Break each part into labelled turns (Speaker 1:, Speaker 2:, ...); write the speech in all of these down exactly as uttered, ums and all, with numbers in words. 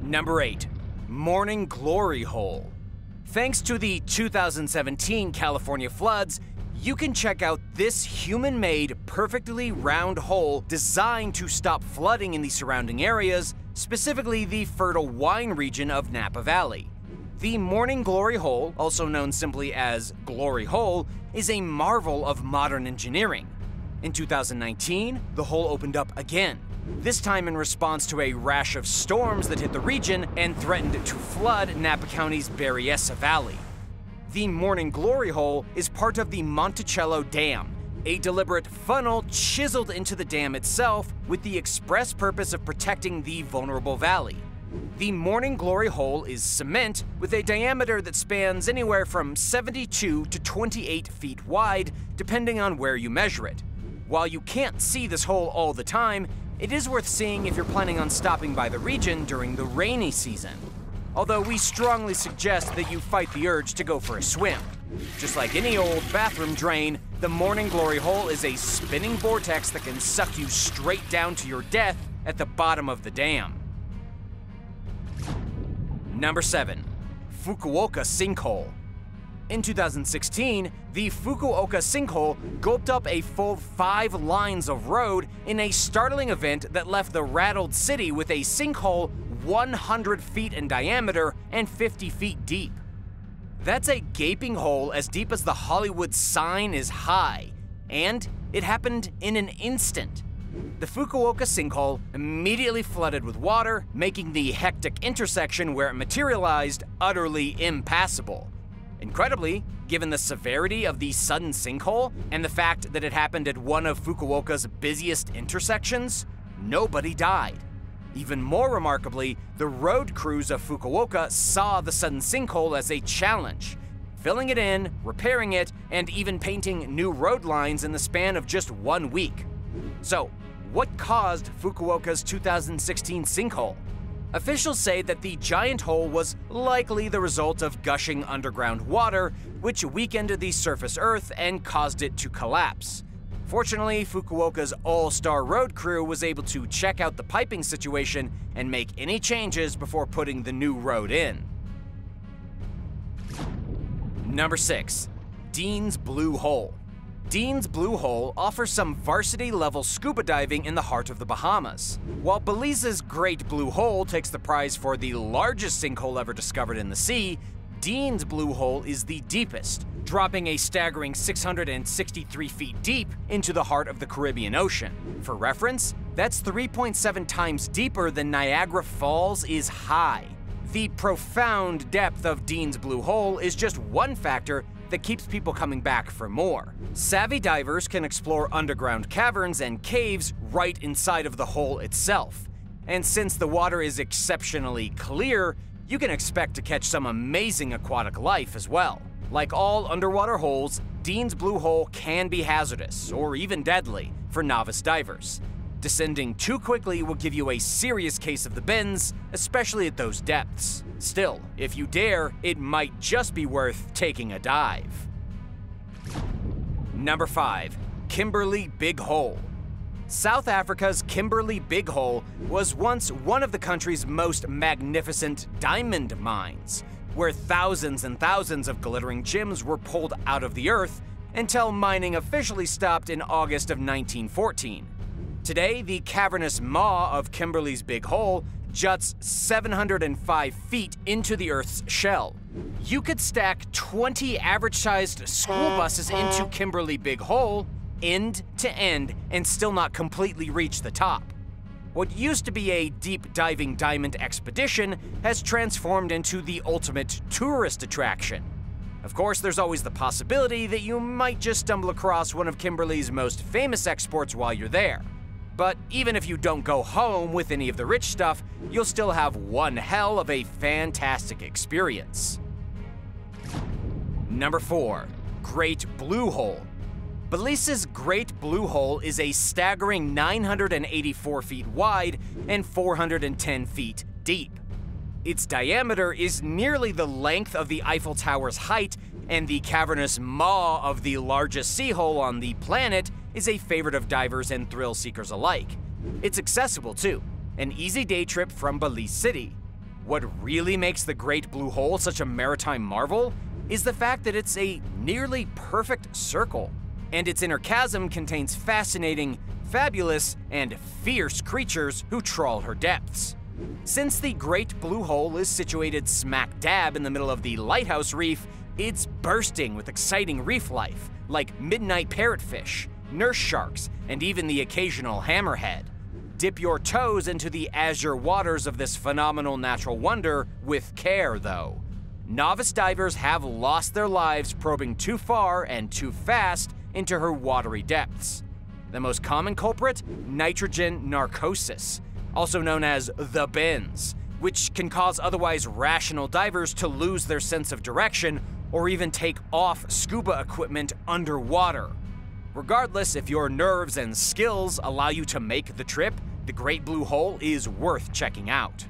Speaker 1: Number eight. Morning Glory Hole. Thanks to the two thousand seventeen California floods, you can check out this human-made, perfectly round hole designed to stop flooding in the surrounding areas, specifically the fertile wine region of Napa Valley. The Morning Glory Hole, also known simply as Glory Hole, is a marvel of modern engineering. In two thousand nineteen, the hole opened up again, this time in response to a rash of storms that hit the region and threatened to flood Napa County's Berryessa Valley. The Morning Glory Hole is part of the Monticello Dam, a deliberate funnel chiseled into the dam itself with the express purpose of protecting the vulnerable valley. The Morning Glory Hole is cement with a diameter that spans anywhere from seventy-two to twenty-eight feet wide, depending on where you measure it. While you can't see this hole all the time, it is worth seeing if you're planning on stopping by the region during the rainy season. Although we strongly suggest that you fight the urge to go for a swim. Just like any old bathroom drain, the Morning Glory Hole is a spinning vortex that can suck you straight down to your death at the bottom of the dam. Number seven. Fukuoka Sinkhole. In two thousand sixteen, the Fukuoka Sinkhole gulped up a full five lines of road in a startling event that left the rattled city with a sinkhole one hundred feet in diameter and fifty feet deep. That's a gaping hole as deep as the Hollywood sign is high, and it happened in an instant. The Fukuoka Sinkhole immediately flooded with water, making the hectic intersection where it materialized utterly impassable. Incredibly, given the severity of the sudden sinkhole and the fact that it happened at one of Fukuoka's busiest intersections, nobody died. Even more remarkably, the road crews of Fukuoka saw the sudden sinkhole as a challenge, filling it in, repairing it, and even painting new road lines in the span of just one week. So, what caused Fukuoka's two thousand sixteen sinkhole? Officials say that the giant hole was likely the result of gushing underground water, which weakened the surface earth and caused it to collapse. Fortunately, Fukuoka's all-star road crew was able to check out the piping situation and make any changes before putting the new road in. Number six. Dean's Blue Hole. Dean's Blue Hole offers some varsity-level scuba diving in the heart of the Bahamas. While Belize's Great Blue Hole takes the prize for the largest sinkhole ever discovered in the sea, Dean's Blue Hole is the deepest, dropping a staggering six hundred sixty-three feet deep into the heart of the Caribbean Ocean. For reference, that's three point seven times deeper than Niagara Falls is high. The profound depth of Dean's Blue Hole is just one factor that keeps people coming back for more. Savvy divers can explore underground caverns and caves right inside of the hole itself. And since the water is exceptionally clear, you can expect to catch some amazing aquatic life as well. Like all underwater holes, Dean's Blue Hole can be hazardous, or even deadly, for novice divers. Descending too quickly will give you a serious case of the bends, especially at those depths. Still, if you dare, it might just be worth taking a dive. Number five. Kimberley Big Hole. South Africa's Kimberley Big Hole was once one of the country's most magnificent diamond mines, where thousands and thousands of glittering gems were pulled out of the earth until mining officially stopped in August of nineteen fourteen. Today, the cavernous maw of Kimberley's Big Hole juts seven hundred five feet into the Earth's shell. You could stack twenty average-sized school buses into Kimberley Big Hole, end to end, and still not completely reach the top. What used to be a deep-diving diamond expedition has transformed into the ultimate tourist attraction. Of course, there's always the possibility that you might just stumble across one of Kimberley's most famous exports while you're there. But even if you don't go home with any of the rich stuff, you'll still have one hell of a fantastic experience. Number four. Great Blue Hole. Belize's Great Blue Hole is a staggering nine hundred eighty-four feet wide and four hundred ten feet deep. Its diameter is nearly the length of the Eiffel Tower's height, and the cavernous maw of the largest sea hole on the planet is a favorite of divers and thrill seekers alike. It's accessible too, an easy day trip from Belize City. What really makes the Great Blue Hole such a maritime marvel is the fact that it's a nearly perfect circle, and its inner chasm contains fascinating, fabulous, and fierce creatures who trawl her depths. Since the Great Blue Hole is situated smack dab in the middle of the Lighthouse Reef, it's bursting with exciting reef life, like midnight parrotfish, nurse sharks, and even the occasional hammerhead. Dip your toes into the azure waters of this phenomenal natural wonder with care, though. Novice divers have lost their lives probing too far and too fast into her watery depths. The most common culprit? Nitrogen narcosis, also known as the bends, which can cause otherwise rational divers to lose their sense of direction or even take off scuba equipment underwater. Regardless if your nerves and skills allow you to make the trip, the Great Blue Hole is worth checking out.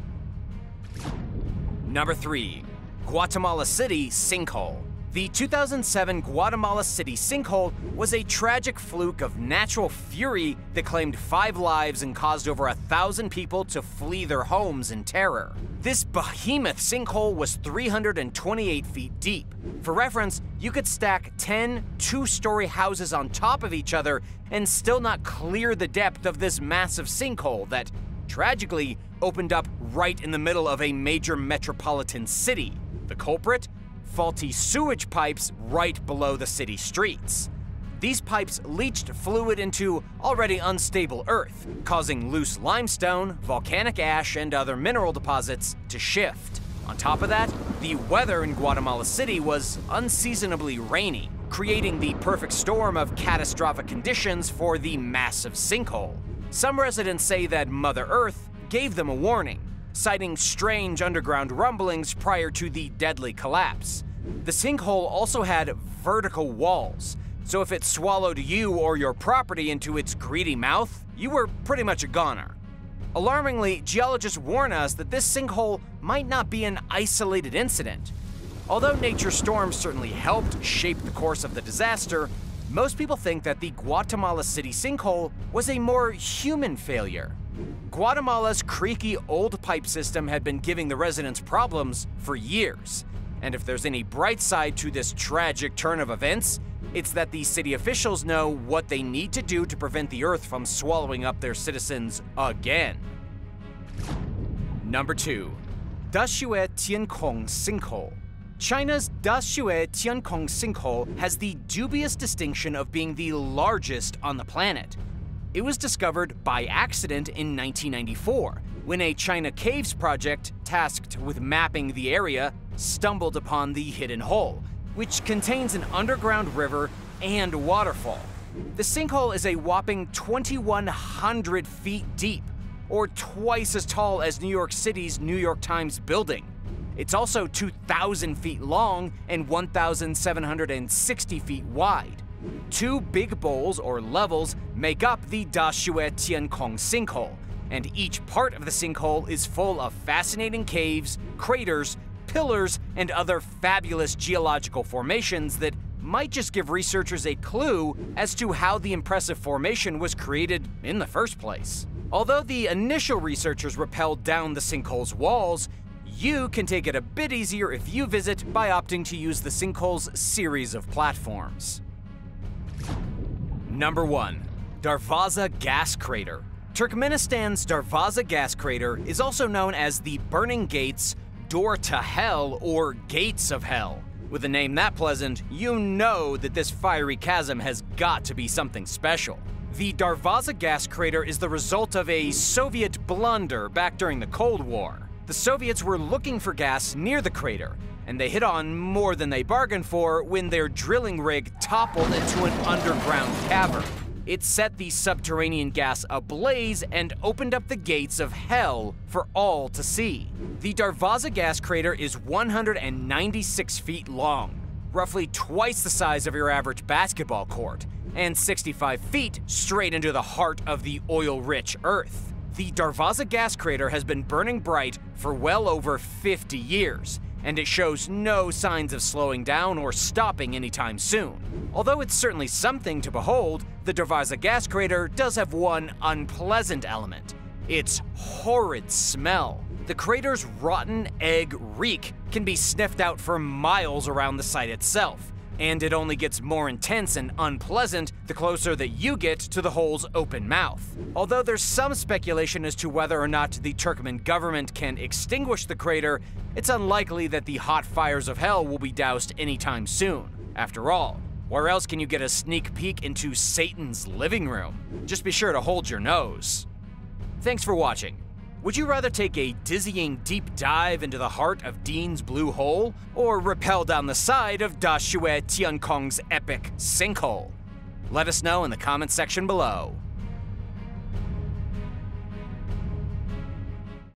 Speaker 1: Number three. Guatemala City Sinkhole. The two thousand seven Guatemala City sinkhole was a tragic fluke of natural fury that claimed five lives and caused over a thousand people to flee their homes in terror. This behemoth sinkhole was three hundred twenty-eight feet deep. For reference, you could stack ten two-story houses on top of each other and still not clear the depth of this massive sinkhole that, tragically, opened up right in the middle of a major metropolitan city. The culprit? Faulty sewage pipes right below the city streets. These pipes leached fluid into already unstable earth, causing loose limestone, volcanic ash, and other mineral deposits to shift. On top of that, the weather in Guatemala City was unseasonably rainy, creating the perfect storm of catastrophic conditions for the massive sinkhole. Some residents say that Mother Earth gave them a warning, citing strange underground rumblings prior to the deadly collapse. The sinkhole also had vertical walls, so if it swallowed you or your property into its greedy mouth, you were pretty much a goner. Alarmingly, geologists warn us that this sinkhole might not be an isolated incident. Although nature storms certainly helped shape the course of the disaster, most people think that the Guatemala City sinkhole was a more human failure. Guatemala's creaky old pipe system had been giving the residents problems for years. And if there's any bright side to this tragic turn of events, it's that the city officials know what they need to do to prevent the earth from swallowing up their citizens again. Number two. Dashue Tiankong Sinkhole. China's Dashue Tiankong Sinkhole has the dubious distinction of being the largest on the planet. It was discovered by accident in nineteen ninety-four, when a China Caves project tasked with mapping the area stumbled upon the hidden hole, which contains an underground river and waterfall. The sinkhole is a whopping twenty-one hundred feet deep, or twice as tall as New York City's New York Times building. It's also two thousand feet long and one thousand seven hundred sixty feet wide. Two big bowls, or levels, make up the Dashue Tiankong sinkhole, and each part of the sinkhole is full of fascinating caves, craters, pillars, and other fabulous geological formations that might just give researchers a clue as to how the impressive formation was created in the first place. Although the initial researchers rappelled down the sinkhole's walls, you can take it a bit easier if you visit by opting to use the sinkhole's series of platforms. Number one. Darvaza Gas Crater. Turkmenistan's Darvaza Gas Crater is also known as the Burning Gates, Door to Hell, or Gates of Hell. With a name that pleasant, you know that this fiery chasm has got to be something special. The Darvaza Gas Crater is the result of a Soviet blunder back during the Cold War. The Soviets were looking for gas near the crater, and they hit on more than they bargained for when their drilling rig toppled into an underground cavern. It set the subterranean gas ablaze and opened up the gates of hell for all to see. The Darvaza Gas Crater is one hundred ninety-six feet long, roughly twice the size of your average basketball court, and sixty-five feet straight into the heart of the oil-rich earth. The Darvaza Gas Crater has been burning bright for well over fifty years, and it shows no signs of slowing down or stopping anytime soon. Although it's certainly something to behold, the Darvaza Gas Crater does have one unpleasant element: its horrid smell. The the crater's rotten egg reek can be sniffed out for miles around the site itself, and it only gets more intense and unpleasant the closer that you get to the hole's open mouth. Although there's some speculation as to whether or not the Turkmen government can extinguish the crater, it's unlikely that the hot fires of hell will be doused anytime soon. After all, where else can you get a sneak peek into Satan's living room? Just be sure to hold your nose. Thanks for watching. Would you rather take a dizzying deep dive into the heart of Dean's Blue Hole, or rappel down the side of Da Shue Tiankong's epic sinkhole? Let us know in the comments section below.